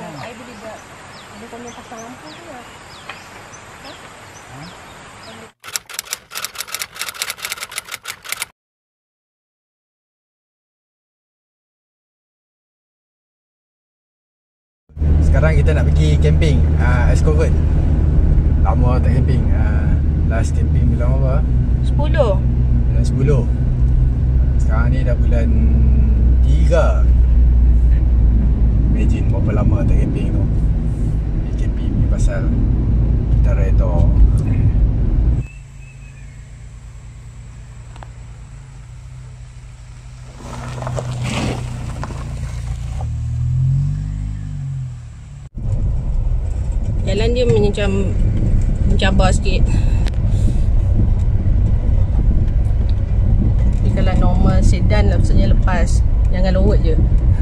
Saya beli dah. Ada kami pasang lampu tu lah. Sekarang kita nak pergi camping Escovert. Lama tak camping. Last camping bulan apa? 10. Bulan 10. Sekarang ni dah bulan 3. Imagine berapa lama tak camping tu. Pergi camping ni pasal kita redha. Jalan dia macam mencabar sikit. Tapi kalau normal sedan maksudnya lepas. Jangan lowot je.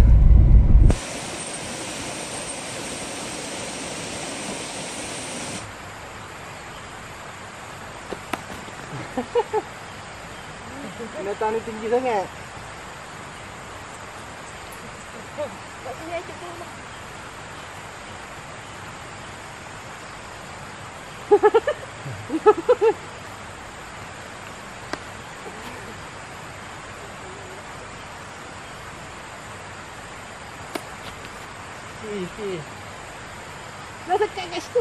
Datang ni tinggi sangat. Kat sini aja tu. Dah dekat kat situ.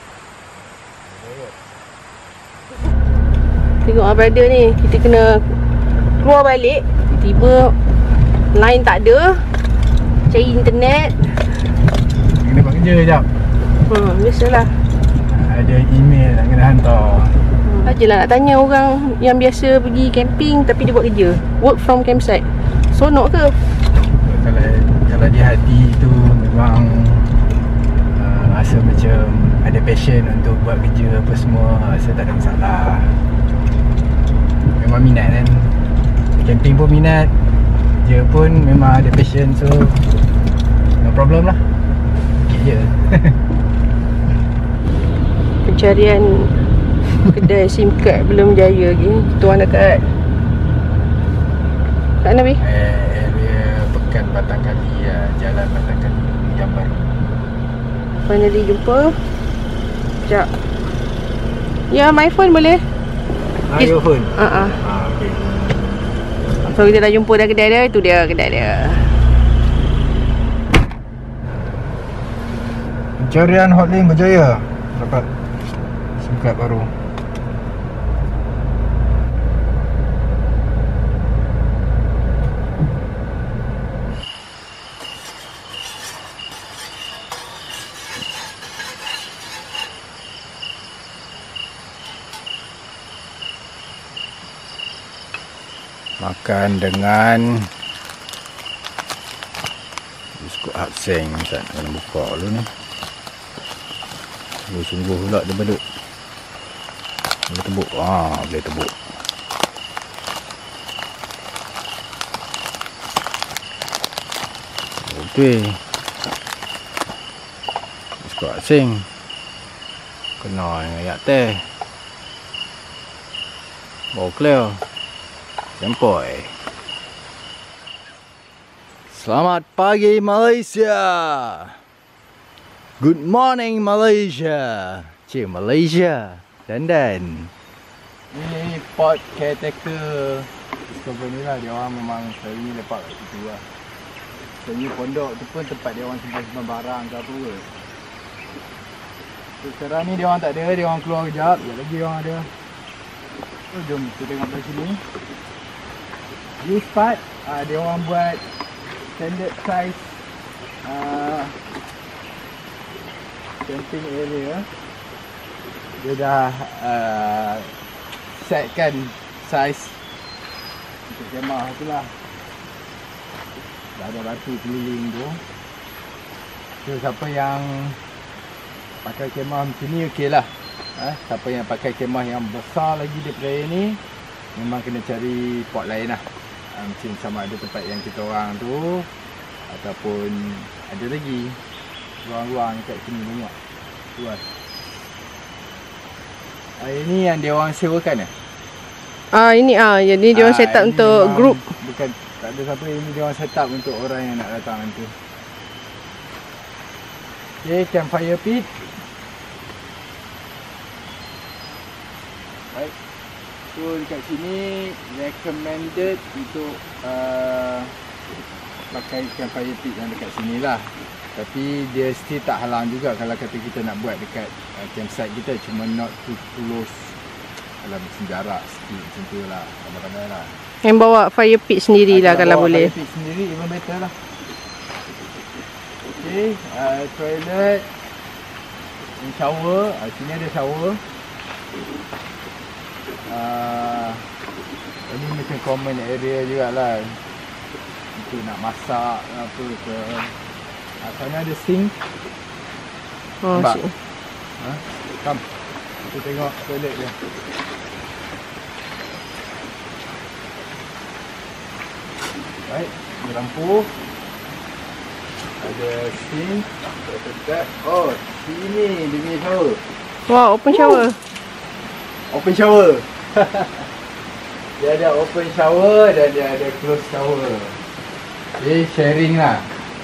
Tengok brother ni, kita kena keluar balik. Tiba line tak ada. Cari internet. Kena buat kerja sekejap. Biasalah. Ada email nak kena hantar. Sajalah nak tanya orang yang biasa pergi camping tapi dia buat kerja. Work from campsite. Sonok ke? Kalau di hati tu memang rasa macam ada passion untuk buat kerja apa semua, rasa tak ada masalah. Memang minat kan. Camping pun minat, kerja pun memang ada passion, so no problem lah. Okay je. Pencarian kedai SIM card belum jaya lagi. Kita orang dekat kat mana weh? Area Pekan Batang Kali, Jalan Batang Kali, Yang Baru. Finally jumpa. Sekejap. Ya, my phone boleh? Your phone? Okay. So kita dah jumpa dah kedai dia. Itu dia kedai dia. Pencarian Hotlink berjaya. Dapat SIM card baru. Makan dengan biskut Hapseng. Tak nak buka dulu ni. Sungguh pula dia beluk. Boleh tebuk. Boleh tebuk. Okey. Biskut Hapseng. Kena dengan ayak teh. Bau clear. Sempoi. Selamat pagi Malaysia. Good morning Malaysia. Malaysia. Dandan. Ini port caretaker Discover ni lah. Dia orang memang selalu lepak kat situ lah. Selalu pondok tu pun tempat dia orang simpan barang ke apa ke. So, sekarang ni dia orang tak ada. Dia orang keluar kejap. Sekejap lagi dia orang ada. So, jom kita tengok dari sini. This part dia orang buat standard size camping area. Dia dah setkan size untuk kemah tu lah. Dah ada batu keliling tu. So siapa yang pakai kemah macam ni okey lah. Siapa yang pakai kemah yang besar lagi daripada ni, memang kena cari port lain lah. Macam sama ada tempat yang kita orang tu, ataupun ada lagi ruang-ruang kat sini banyak luas. Ini yang dia orang sewakan Ini jadi dia orang set up untuk group. Bukan, tak ada siapa, ini dia orang set up untuk orang yang nak datang nanti. Okay, campfire pit. Baik. So dekat sini recommended untuk pakai campfire pit yang dekat sini lah. Tapi dia still tak halang juga kalau kata kita nak buat dekat campsite kita, cuma not too close. Dalam macam jarak sikit macam tu lah, pandai-pandai lah. Yang bawa fire pit sendiri lah kalau boleh. Fire pit sendiri even better lah. Okay, toilet and shower. Sini ada shower. Ini macam common area jugalah untuk nak masak apa ke. Sana ada sink. Oh, nampak? Come, kita tengok toilet dia. Baik, ada lampu. Ada sink. Oh, sini dia punya shower. Wow, open shower. Open shower. Dia ada open shower dan dia ada close shower. Okay, sharing lah.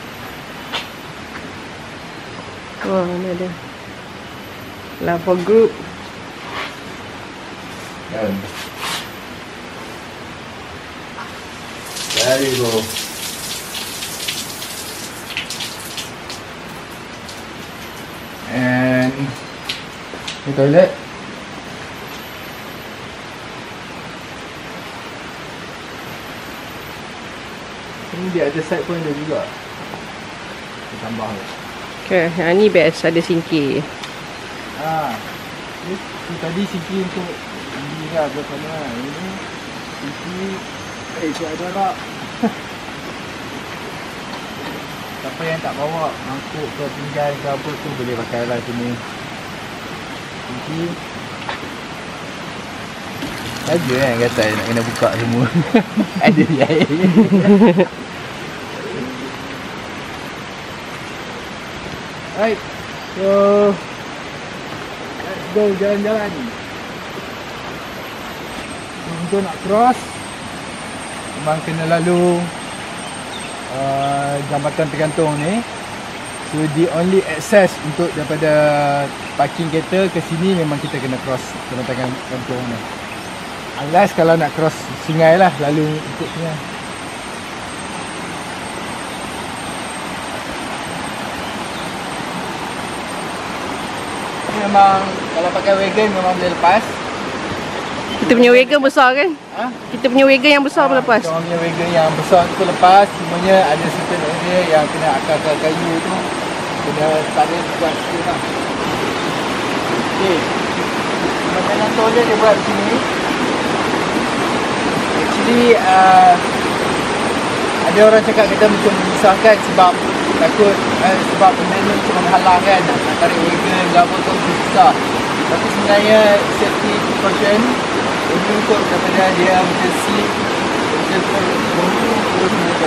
Wah, ni ada. Lah for group. Kan. There you go. And ni toilet. Ini dia ada side pun ada juga. Kita tambah ni. Okay, yang ni best, ada sinki. Ni tadi sinki untuk mandi lah belah sana. Ini sinki. Ada tak? Siapa yang tak bawa mangkuk ke pinggan ke apa tu boleh pakai lah sini. Sinki. Lagi yang kata nak kena buka semua. Ada air. Right, so let's go jalan-jalan. Untuk nak cross, memang kena lalu jambatan tergantung ni. So the only access untuk daripada parking kereta ke sini memang kita kena cross jambatan gantung ni. Unless kalau nak cross sungai lah, lalu ikut sungai. Memang kalau pakai wagon memang boleh lepas. Kita punya wagon besar kan? Ha? Kita punya wagon yang besar pun lepas. Kita punya wagon yang besar tu lepas. Semuanya ada certain area yang kena akar-akar kayu tu. Kena tarik buat sikit lah. Okay. Makanan toilet dia buat sini. Actually ada orang cakap kita macam menyusahkan sebab takut sebab benda ni cuma menghalang kan, nak tarik wagon ke apa tu susah. Tapi sebenarnya safety precaution ini untuk daripada dia macam slip macam tu terus menjatuh.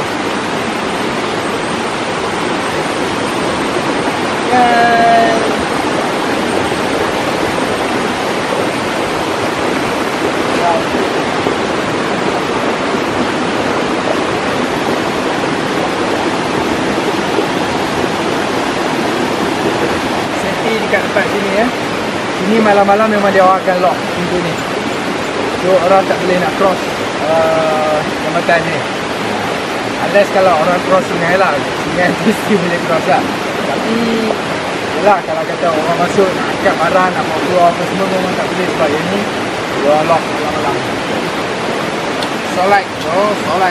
Dekat tempat sini ya. Sini malam-malam memang dia orang akan lock pintu ni. So orang tak boleh nak cross jambatan ni. Unless kalau orang cross sungai lah. Sungai tu mesti boleh cross lah. Tapi yelah, kalau kata orang masuk nak angkat barang, nak bawa keluar apa semua memang tak boleh sebab yang ni dia orang lock malam-malam. Solat bro, solat.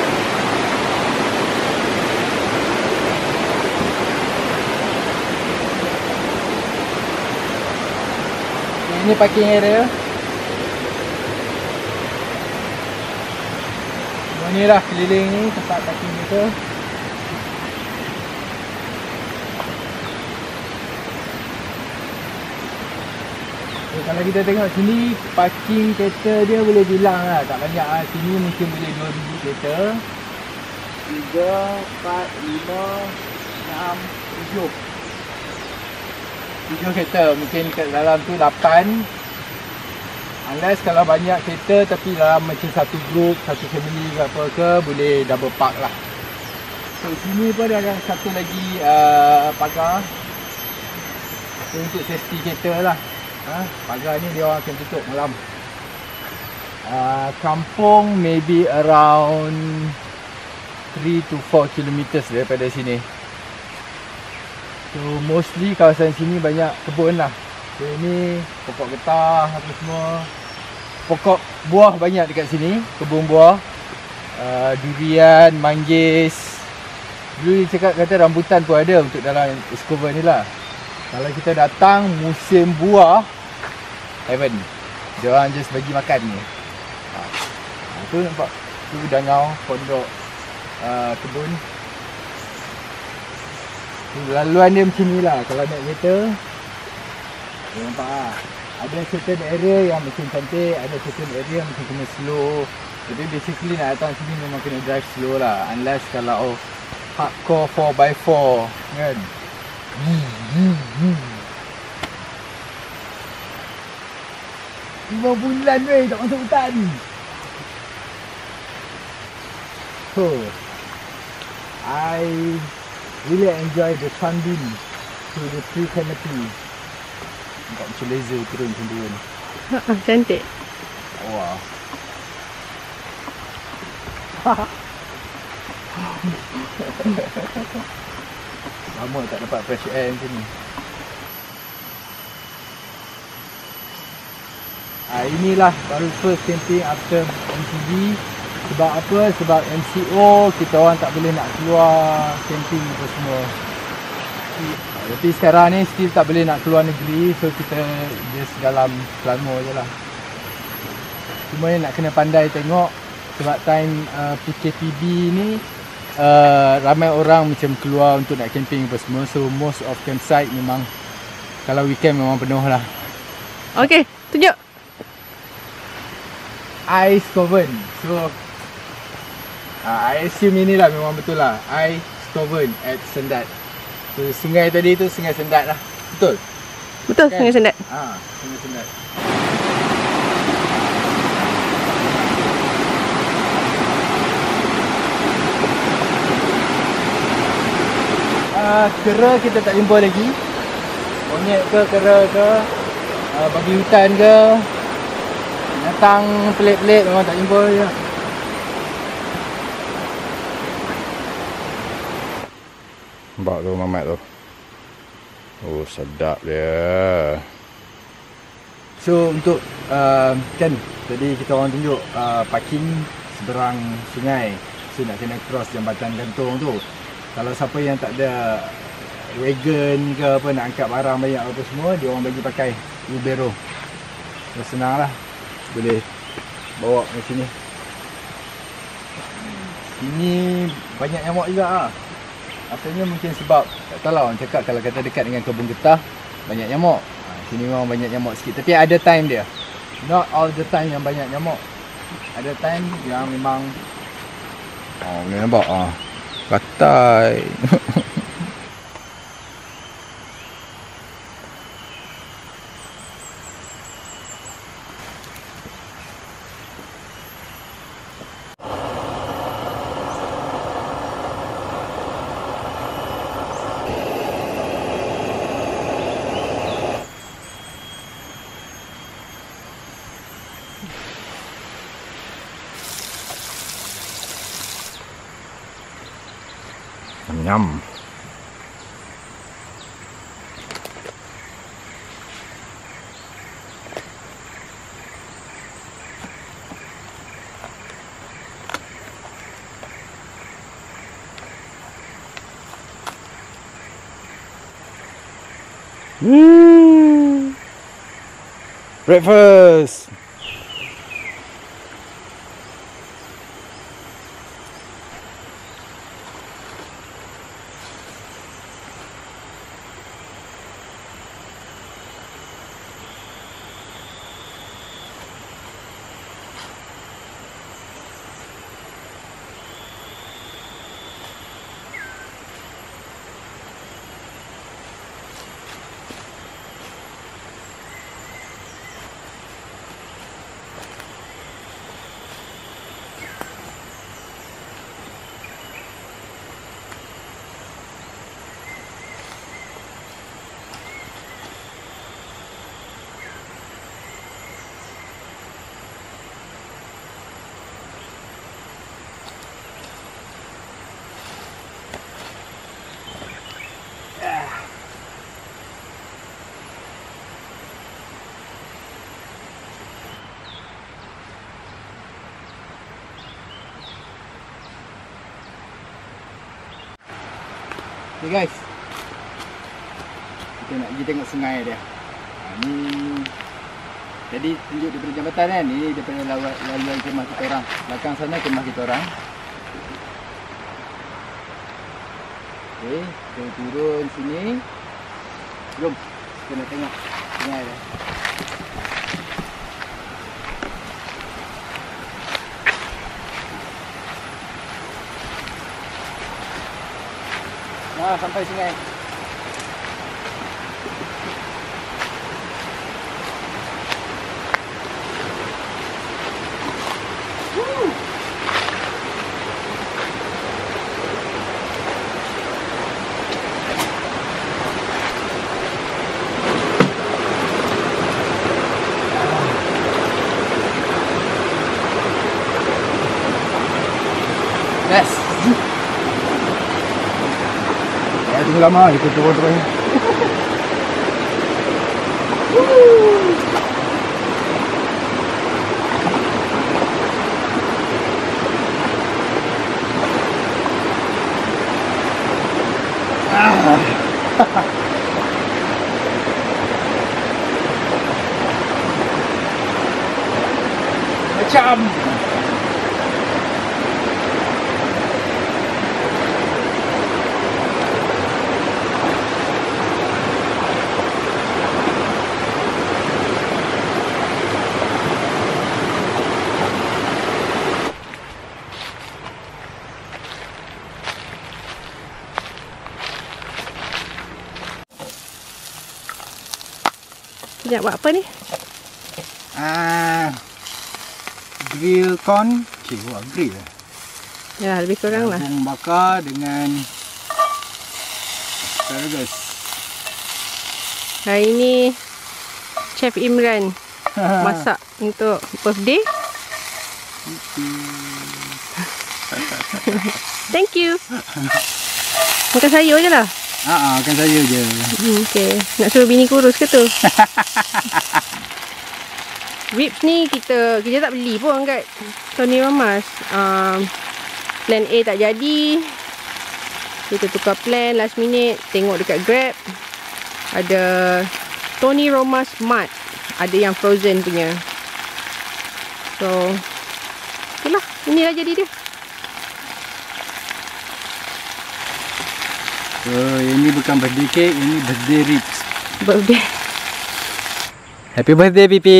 Ini parking area. Ni lah keliling ni tempat parking kita. So, kalau kita tengok sini parking kereta dia boleh bilang lah, tak banyak lah. Sini mungkin boleh 2,000 kereta. 3, 4, 5, 6, 7. 7 kereta, mungkin kat dalam tu 8. Unless kalau banyak kereta tapi dalam macam satu group, satu family ke apa ke, boleh double park lah. So sini pun ada satu lagi pagar. So untuk safety kereta lah. Pagar ni dia orang akan tutup malam. Kampung maybe around 3 to 4 kilometers daripada sini. So mostly kawasan sini banyak kebun lah. So ini pokok getah apa semua. Pokok buah banyak dekat sini. Kebun buah, durian, manggis. Dulu dia cakap kata rambutan pun ada untuk dalam East-Coast ni lah. Kalau kita datang musim buah, heaven. Dia orang just bagi makan ni. Tu nampak tu dangau pondok kebun. Laluan dia macam ni lah. Kalau naik kereta, nampak lah. Ada certain area yang macam cantik, ada certain area yang macam kena slow. Jadi basically nak datang sini memang kena drive slow lah. Unless kalau hardcore 4x4 kan. 5 bulan weh tak masuk hutan. So I really enjoy the sunbeam through the tree canopy. Nampak macam laser turun macam tu kan. Cantik. Wah. Lama tak dapat fresh air macam ni. Inilah baru first camping after MCD. Sebab apa? Sebab MCO kita orang tak boleh nak keluar camping apa semua. Tapi sekarang ni still tak boleh nak keluar negeri. So kita just dalam Selangor je lah. Cuma nak kena pandai tengok. Sebab time PKPB ni ramai orang macam keluar untuk nak camping apa semua. So most of campsite memang kalau weekend memang penuh lah. Okay, tunjuk. Ice Coven. So I assume inilah memang betul lah. Ice Coven at Sendat. So sungai tadi tu Sungai Sendat lah. Betul? Betul kan? Sungai Sendat. Sungai Sendat. Kera kita tak jumpa lagi. Monyet ke, kera ke, babi hutan ke, binatang pelik-pelik memang tak jumpa je. Nampak tu mamat tu. Oh sedap dia. So untuk kan tadi kita orang tunjuk parking seberang sungai. So nak kena cross jambatan gantung tu. Kalau siapa yang tak ada wagon ke apa nak angkat barang banyak apa semua, dia orang bagi pakai wheelbarrow. So senang lah. Boleh bawa ke sini. Sini banyak nyamuk juga lah. Asalnya mungkin sebab tak tahu lah, orang cakap kalau kata dekat dengan kebun getah banyak nyamuk. Sini memang banyak nyamuk sikit. Tapi ada time dia. Not all the time yang banyak nyamuk. Ada time yang memang boleh nampak katai. Nyam. Breakfast. Okay guys, kita nak pergi tengok sungai dia. Ni jadi tunjuk daripada jambatan kan. Ni daripada laluan kemah kita orang. Belakang sana kemah kita orang. Okay, kita turun sini. Jom kita nak tengok sungai dia. Nah, sampai sungai. Yes. Ya, tunggu lama kita turun-turun. Macam Sekejap, buat apa ni? Grill corn. Cik, buat grill lah. Ya, lebih kurang lah. Jagung bakar dengan asparagus. Hari ni Chef Imran masak untuk birthday. Thank you. Makan sayur je lah. Makan sayur je. Okay. Nak suruh bini kurus ke tu? Ribs ni kita tak beli pun kat Tony Romas. Plan A tak jadi. Kita tukar plan last minute. Tengok dekat Grab. Ada Tony Romas Mart. Ada yang frozen punya. So, itulah. Inilah jadi dia. So, ini bukan birthday cake, ini birthday ribs. Birthday. Happy birthday, Pipi.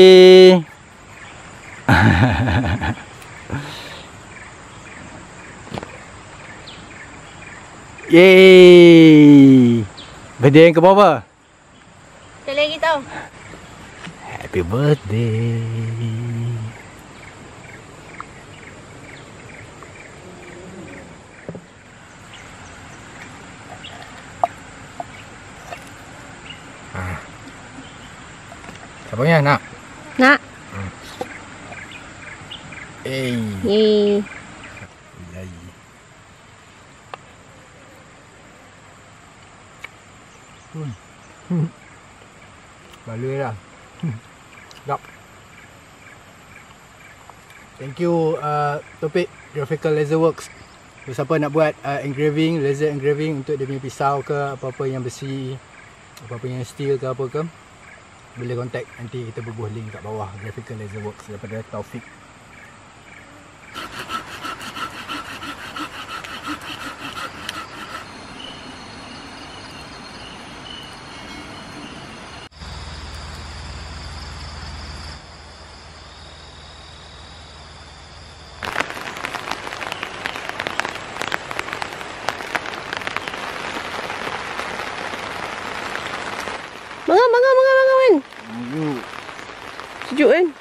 Yeay. Birthday yang ke berapa? Sekali lagi tau. Happy birthday. Siapa yang nak? Nak? Yay. Baloi lah. Sedap. Thank you Topik Graphical Laser Works. Siapa nak buat engraving, laser engraving untuk dia punya pisau ke, apa-apa yang besi, apa-apa yang steel ke apa ke, boleh contact. Nanti kita bubuh link kat bawah. Graphical Laser Works daripada Taufik. Bangun. Sejuk kan?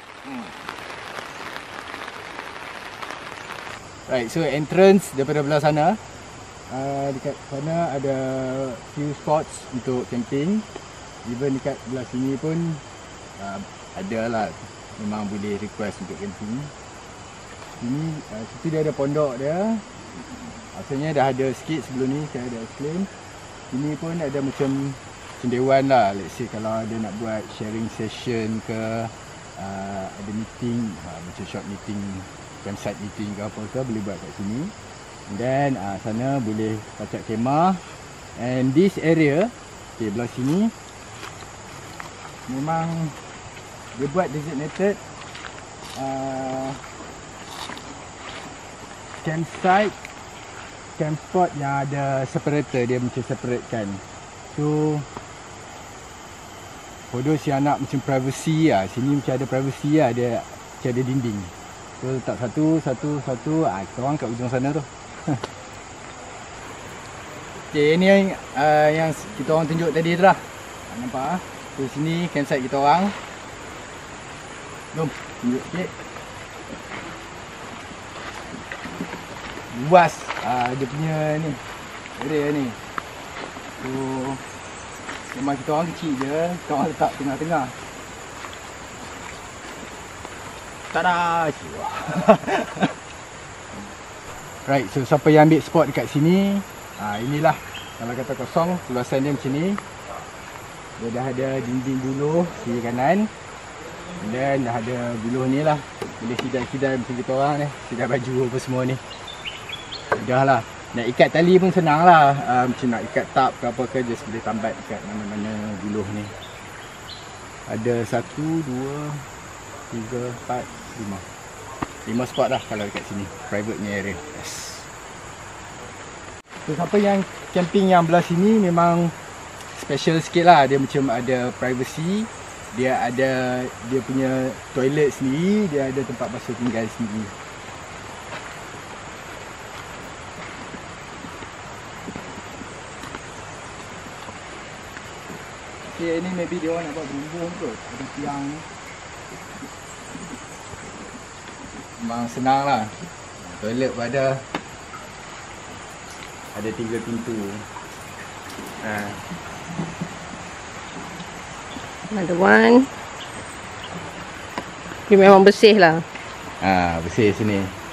Right, so entrance daripada belah sana. Dekat sana ada few spots untuk camping. Even dekat belah sini pun ada lah. Memang boleh request untuk camping. Sini, situ dia ada pondok dia. Asalnya dah ada sikit sebelum ni, saya ada explain. Sini pun ada macam cendewan lah. Let's say kalau ada nak buat sharing session ke, ada meeting, macam short meeting, campsite meeting ke apa ke, boleh buat kat sini. And then sana boleh pacak kemah. And this area, okay, belah sini memang dia buat designated campsite, camp spot yang ada separator, dia macam separatekan. So for those yang nak macam privacy lah, sini macam ada privacy lah, dia macam ada dinding. So letak satu, kita orang kat ujung sana tu. Okay, ini yang kita orang tunjuk tadi tu lah. Nampak ah? So sini campsite kita orang. Jom tunjuk sikit. Luas dia punya ni, area ni. So memang kita orang kecil je, kita orang letak tengah-tengah. Tada! Right, so siapa yang ambil spot dekat sini, inilah kalau kata kosong, luasan dia macam ni. Dia dah ada dinding buluh kiri kanan. Dan dah ada buluh ni lah. Boleh sidai-sidai macam kita orang ni, sidai baju apa semua ni. Dah lah. Nak ikat tali pun senang lah. Macam nak ikat tap ke apa ke, just boleh tambat dekat mana-mana buluh ni. Ada 1, 2, 3, 4, 5 spot dah kalau dekat sini. Private ni area. Yes. So siapa yang camping yang belah sini memang special sikit lah. Dia macam ada privacy. Dia ada dia punya toilet sendiri. Dia ada tempat basuh pinggan sendiri. Okay, ni maybe dia orang nak buat bumbung kot. Ada tiang ni. Memang senang lah. Toilet pun ada 3 pintu. Another one. Dia memang bersih lah. Bersih sini.